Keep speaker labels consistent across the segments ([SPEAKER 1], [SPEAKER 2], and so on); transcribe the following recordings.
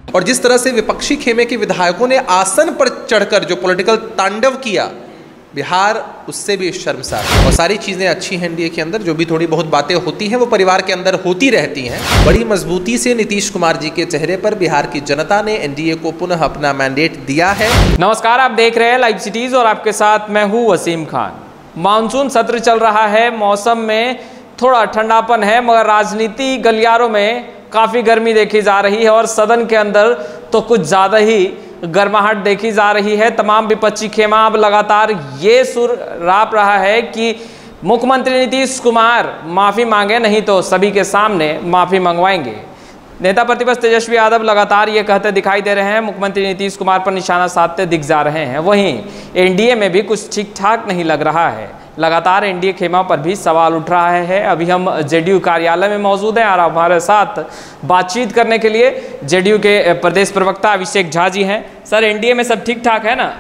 [SPEAKER 1] और जिस तरह से विपक्षी खेमे के विधायकों ने आसन पर चढ़कर जो पॉलिटिकल तांडव किया, बिहार उससे भी शर्मसार है। और सारी चीज़ें अच्छी हैं एनडीए के अंदर, जो भी थोड़ी बहुत बातें होती हैं वो परिवार के अंदर होती रहती हैं। बड़ी मजबूती से नीतीश कुमार जी के चेहरे पर बिहार की जनता ने एनडीए को पुनः अपना मैंडेट दिया है।
[SPEAKER 2] नमस्कार, आप देख रहे हैं लाइव सिटीज और आपके साथ मैं हूँ वसीम खान। मानसून सत्र चल रहा है, मौसम में थोड़ा ठंडापन है, मगर राजनीति गलियारों में काफ़ी गर्मी देखी जा रही है और सदन के अंदर तो कुछ ज़्यादा ही गर्माहट देखी जा रही है। तमाम विपक्षी खेमा अब लगातार ये सुर राप रहा है कि मुख्यमंत्री नीतीश कुमार माफ़ी मांगे, नहीं तो सभी के सामने माफ़ी मंगवाएंगे। नेता प्रतिपक्ष तेजस्वी यादव लगातार ये कहते दिखाई दे रहे हैं, मुख्यमंत्री नीतीश कुमार पर निशाना साधते दिख जा रहे हैं। वहीं एनडीए में भी कुछ ठीक ठाक नहीं लग रहा है, लगातार एनडीए खेमा पर भी सवाल उठ रहा है। अभी हम जेडीयू कार्यालय में मौजूद हैं और हमारे साथ बातचीत करने के लिए जेडीयू के प्रदेश प्रवक्ता अभिषेक झा जी हैं। सर, एनडीए में सब ठीक ठाक है ना?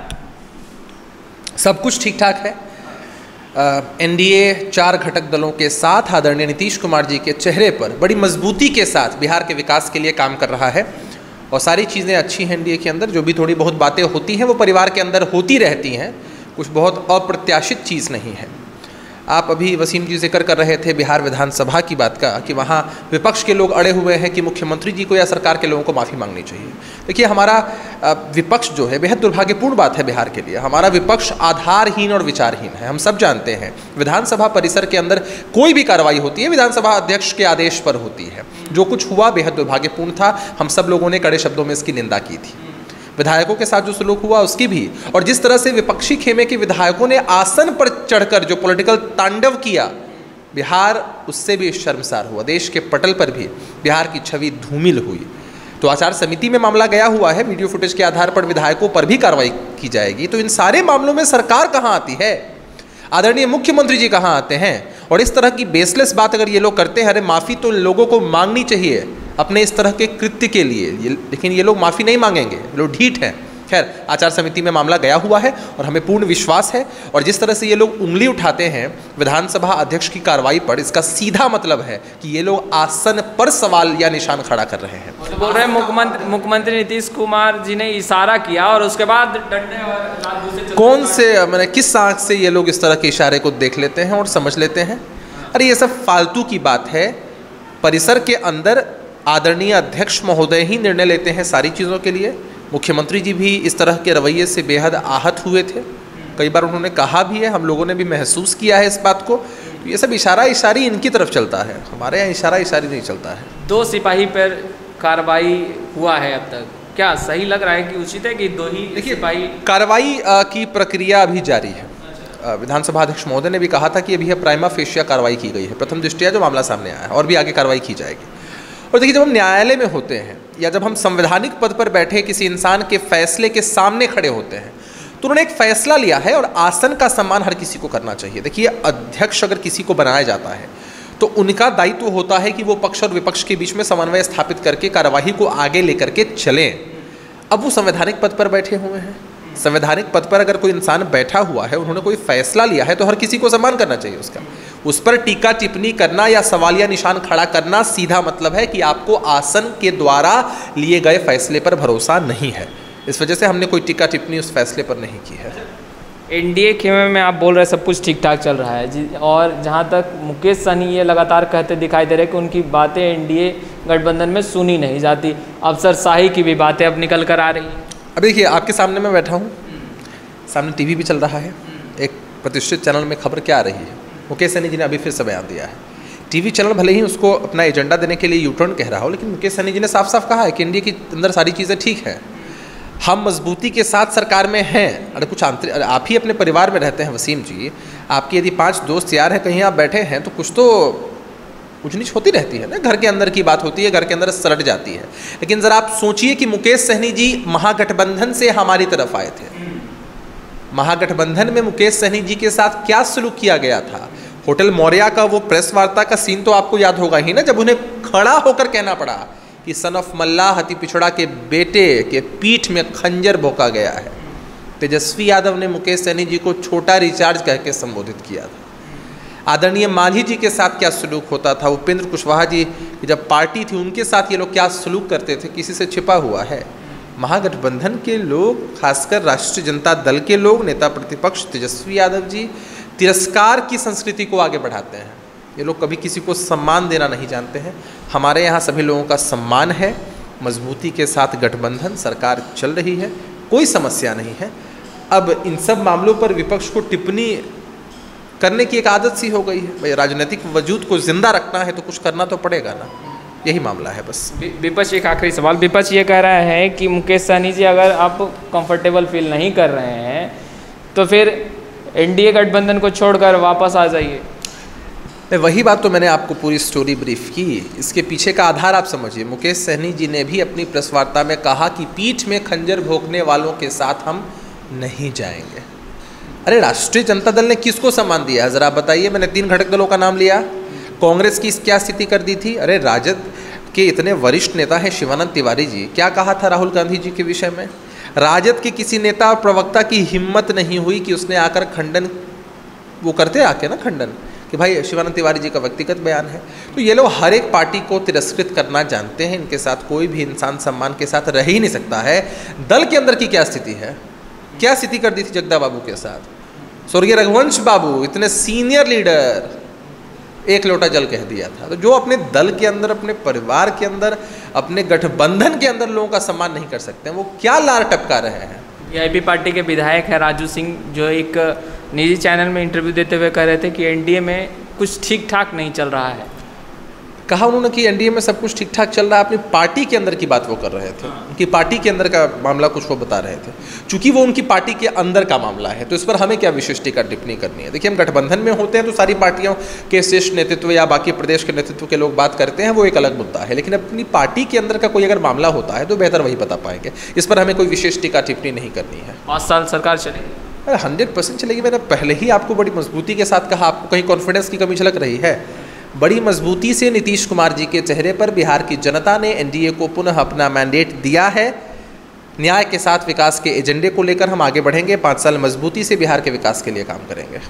[SPEAKER 1] सब कुछ ठीक ठाक है। एनडीए 4 घटक दलों के साथ आदरणीय नीतीश कुमार जी के चेहरे पर बड़ी मजबूती के साथ बिहार के विकास के लिए काम कर रहा है। और सारी चीज़ें अच्छी हैं एनडीए के अंदर, जो भी थोड़ी बहुत बातें होती हैं वो परिवार के अंदर होती रहती हैं, कुछ बहुत अप्रत्याशित चीज़ नहीं है। आप अभी वसीम जी जिक्र कर रहे थे बिहार विधानसभा की बात का, कि वहाँ विपक्ष के लोग अड़े हुए हैं कि मुख्यमंत्री जी को या सरकार के लोगों को माफ़ी मांगनी चाहिए। देखिए, हमारा विपक्ष जो है बेहद दुर्भाग्यपूर्ण बात है बिहार के लिए। हमारा विपक्ष आधारहीन और विचारहीन है, हम सब जानते हैं। विधानसभा परिसर के अंदर कोई भी कार्रवाई होती है विधानसभा अध्यक्ष के आदेश पर होती है। जो कुछ हुआ बेहद दुर्भाग्यपूर्ण था, हम सब लोगों ने कड़े शब्दों में इसकी निंदा की थी। विधायकों के साथ जो सलूक हुआ उसकी भी, और जिस तरह से विपक्षी खेमे के विधायकों ने आसन पर चढ़कर जो पॉलिटिकल तांडव किया, बिहार उससे भी शर्मसार हुआ। देश के पटल पर भी बिहार की छवि धूमिल हुई। तो आचार समिति में मामला गया हुआ है, वीडियो फुटेज के आधार पर विधायकों पर भी कार्रवाई की जाएगी। तो इन सारे मामलों में सरकार कहाँ आती है? आदरणीय मुख्यमंत्री जी कहाँ आते हैं? और इस तरह की बेसलेस बात अगर ये लोग करते हैं, अरे माफ़ी तो लोगों को मांगनी चाहिए अपने इस तरह के कृत्य के लिए, लेकिन ये लोग माफ़ी नहीं मांगेंगे, लोग ढीठ हैं। खैर, आचार समिति में मामला गया हुआ है और हमें पूर्ण विश्वास है। और जिस तरह से ये लोग उंगली उठाते हैं विधानसभा अध्यक्ष की कार्रवाई पर, इसका सीधा मतलब है कि ये लोग आसन पर सवाल या निशान खड़ा कर रहे हैं।
[SPEAKER 2] तो बोल रहे हैं मुख्यमंत्री नीतीश कुमार जी ने इशारा किया और उसके बाद डंडे और लाठू से
[SPEAKER 1] कौन से, मैंने किस आँख से ये लोग इस तरह के इशारे को देख लेते हैं और समझ लेते हैं? अरे ये सब फालतू की बात है। परिसर के अंदर आदरणीय अध्यक्ष महोदय ही निर्णय लेते हैं सारी चीज़ों के लिए। मुख्यमंत्री जी भी इस तरह के रवैये से बेहद आहत हुए थे, कई बार उन्होंने कहा भी है, हम लोगों ने भी महसूस किया है इस बात को। तो ये सब इशारा इशारी इनकी तरफ चलता है, हमारे यहाँ इशारा इशारी नहीं चलता है।
[SPEAKER 2] 2 सिपाही पर कार्रवाई हुआ है अब तक, क्या सही लग रहा है कि उचित है कि 2 ही सिपाही?
[SPEAKER 1] कार्रवाई की प्रक्रिया अभी जारी है। विधानसभा अध्यक्ष महोदय ने भी कहा था कि अभी प्राइमा फेशिया कार्रवाई की गई है, प्रथम दृष्टया जो मामला सामने आया है, और भी आगे कार्रवाई की जाएगी। और देखिए, जब हम न्यायालय में होते हैं या जब हम संवैधानिक पद पर बैठे किसी इंसान के फैसले के सामने खड़े होते हैं, तो उन्होंने एक फैसला लिया है और आसन का सम्मान हर किसी को करना चाहिए। देखिए, अध्यक्ष अगर किसी को बनाया जाता है तो उनका दायित्व होता है कि वो पक्ष और विपक्ष के बीच में समन्वय स्थापित करके कार्यवाही को आगे लेकर के चलें। अब वो संवैधानिक पद पर बैठे हुए हैं। संवैधानिक पद पर अगर कोई इंसान बैठा हुआ है, उन्होंने कोई फैसला लिया है, तो हर किसी को सम्मान करना चाहिए उसका। उस पर टीका टिप्पणी करना या सवालिया निशान खड़ा करना सीधा मतलब है कि आपको आसन के द्वारा लिए गए फैसले पर भरोसा नहीं है। इस वजह से हमने कोई टीका टिप्पणी उस फैसले पर नहीं की है।
[SPEAKER 2] एनडीए खेमे में आप बोल रहे हैं सब कुछ ठीक ठाक चल रहा है जी, और जहाँ तक मुकेश सहनी ये लगातार कहते दिखाई दे रहे हैं कि उनकी बातें एनडीए गठबंधन में सुनी नहीं जाती। अफसरशाही की भी बातें अब निकल कर आ रही हैं।
[SPEAKER 1] अब देखिए, आपके सामने मैं बैठा हूँ, सामने टीवी भी चल रहा है, एक प्रतिष्ठित चैनल में खबर क्या आ रही है, मुकेश सहनी जी ने अभी फिर से बयान दिया है। टीवी चैनल भले ही उसको अपना एजेंडा देने के लिए यूटर्न कह रहा हो, लेकिन मुकेश सहनी जी ने साफ साफ कहा है कि एनडीए के अंदर सारी चीज़ें ठीक हैं, हम मजबूती के साथ सरकार में हैं। अरे कुछ आंतरिक, आप ही अपने परिवार में रहते हैं वसीम जी, आपकी यदि 5 दोस्त यार हैं, कहीं आप बैठे हैं तो कुछ तो ऊंच नीच होती रहती है ना, घर के अंदर की बात होती है, घर के अंदर सलट जाती है। लेकिन ज़रा आप सोचिए कि मुकेश सहनी जी महागठबंधन से हमारी तरफ आए थे, महागठबंधन में मुकेश सहनी जी के साथ क्या सलूक किया गया था। होटल मौर्या का वो प्रेस वार्ता का सीन तो आपको याद होगा ही ना, जब उन्हें खड़ा होकर कहना पड़ा कि सन ऑफ मल्लाह हति पिछड़ा के बेटे के पीठ में खंजर भोंका गया है। तेजस्वी यादव ने मुकेश सहनी जी को छोटा रिचार्ज कह के संबोधित किया था। आदरणीय मांझी जी के साथ क्या सलूक होता था, उपेंद्र कुशवाहा जी की जब पार्टी थी उनके साथ ये लोग क्या सलूक करते थे, किसी से छिपा हुआ है। महागठबंधन के लोग, खासकर राष्ट्रीय जनता दल के लोग, नेता प्रतिपक्ष तेजस्वी यादव जी तिरस्कार की संस्कृति को आगे बढ़ाते हैं। ये लोग कभी किसी को सम्मान देना नहीं जानते हैं। हमारे यहाँ सभी लोगों का सम्मान है, मजबूती के साथ गठबंधन सरकार चल रही है, कोई समस्या नहीं है। अब इन सब मामलों पर विपक्ष को टिप्पणी करने की एक आदत सी हो गई है। भाई राजनीतिक वजूद को जिंदा रखना है तो कुछ करना तो पड़ेगा ना, यही मामला है बस।
[SPEAKER 2] विपक्ष एक आखिरी सवाल, विपक्ष ये कह रहा है कि मुकेश सहनी जी अगर आप कंफर्टेबल फील नहीं कर रहे हैं तो फिर एनडीए गठबंधन को छोड़कर वापस आ जाइए।
[SPEAKER 1] वही बात तो मैंने आपको पूरी स्टोरी ब्रीफ की। इसके पीछे का आधार आप समझिए। मुकेश सहनी जी ने भी अपनी प्रेस वार्ता में कहा कि पीठ में खंजर भोंकने वालों के साथ हम नहीं जाएंगे। अरे राष्ट्रीय जनता दल ने किसको सम्मान दिया है ज़रा बताइए। मैंने 3 घटक दलों का नाम लिया। कांग्रेस की क्या स्थिति कर दी थी। अरे राजद के इतने वरिष्ठ नेता हैं शिवानंद तिवारी जी, क्या कहा था राहुल गांधी जी के विषय में। राजद के किसी नेता और प्रवक्ता की हिम्मत नहीं हुई कि उसने आकर खंडन, वो करते आके ना खंडन, कि भाई शिवानंद तिवारी जी का व्यक्तिगत बयान है। तो ये लोग हर एक पार्टी को तिरस्कृत करना जानते हैं। इनके साथ कोई भी इंसान सम्मान के साथ रह ही नहीं सकता है। दल के अंदर की क्या स्थिति है, क्या स्थिति कर दी थी जगदा बाबू के साथ। स्वर्गीय रघुवंश बाबू इतने सीनियर लीडर, एक लोटा जल कह दिया था। तो जो अपने दल के अंदर, अपने परिवार के अंदर, अपने गठबंधन के अंदर लोगों का सम्मान नहीं कर सकते हैं, वो क्या लार टपका रहे हैं।
[SPEAKER 2] वीआईपी पार्टी के विधायक है राजू सिंह, जो एक निजी चैनल में इंटरव्यू देते हुए कह रहे थे कि एनडीए में कुछ ठीक ठाक नहीं चल रहा है।
[SPEAKER 1] कहा उन्होंने कि एनडीए में सब कुछ ठीक ठाक चल रहा है। अपनी पार्टी के अंदर की बात वो कर रहे थे, उनकी पार्टी के अंदर का मामला कुछ वो बता रहे थे। चूंकि वो उनकी पार्टी के अंदर का मामला है तो इस पर हमें क्या विशेष टीका टिप्पणी करनी है। देखिए, हम गठबंधन में होते हैं तो सारी पार्टियों के शीर्ष नेतृत्व या बाकी प्रदेश के नेतृत्व के लोग बात करते हैं, वो एक अलग मुद्दा है। लेकिन अपनी पार्टी के अंदर का कोई अगर मामला होता है तो बेहतर वही बता पाएंगे। इस पर हमें कोई विशेष टीका टिप्पणी नहीं करनी है।
[SPEAKER 2] 5 साल सरकार चलेगी,
[SPEAKER 1] 100% चलेगी। मैंने पहले ही आपको बड़ी मजबूती के साथ कहा, आपको कहीं कॉन्फिडेंस की कमी झलक रही है। बड़ी मजबूती से नीतीश कुमार जी के चेहरे पर बिहार की जनता ने एनडीए को पुनः अपना मैंडेट दिया है। न्याय के साथ विकास के एजेंडे को लेकर हम आगे बढ़ेंगे। 5 साल मजबूती से बिहार के विकास के लिए काम करेंगे।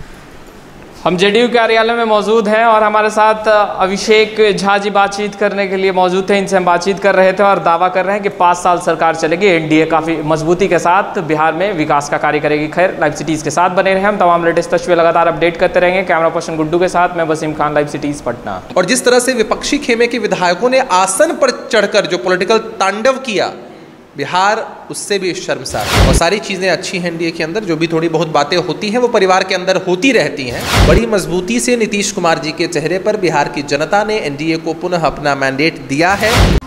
[SPEAKER 2] हम जेडीयू कार्यालय में मौजूद हैं और हमारे साथ अभिषेक झा जी बातचीत करने के लिए मौजूद थे। इनसे हम बातचीत कर रहे थे और दावा कर रहे हैं कि 5 साल सरकार चलेगी, एनडीए काफ़ी मजबूती के साथ बिहार में विकास का कार्य करेगी। खैर, लाइव सिटीज़ के साथ बने रहे, हम तमाम लेटेस्ट तस्वीरें लगातार अपडेट करते रहेंगे। कैमरा पर्सन गुड्डू के साथ मैं वसीम खान, लाइव सिटीज़ पटना।
[SPEAKER 1] और जिस तरह से विपक्षी खेमे के विधायकों ने आसन पर चढ़कर जो पॉलिटिकल तांडव किया, बिहार उससे भी शर्मसार है। और सारी चीज़ें अच्छी हैं एनडीए के अंदर, जो भी थोड़ी बहुत बातें होती हैं वो परिवार के अंदर होती रहती हैं। बड़ी मजबूती से नीतीश कुमार जी के चेहरे पर बिहार की जनता ने एनडीए को पुनः अपना मैंडेट दिया है।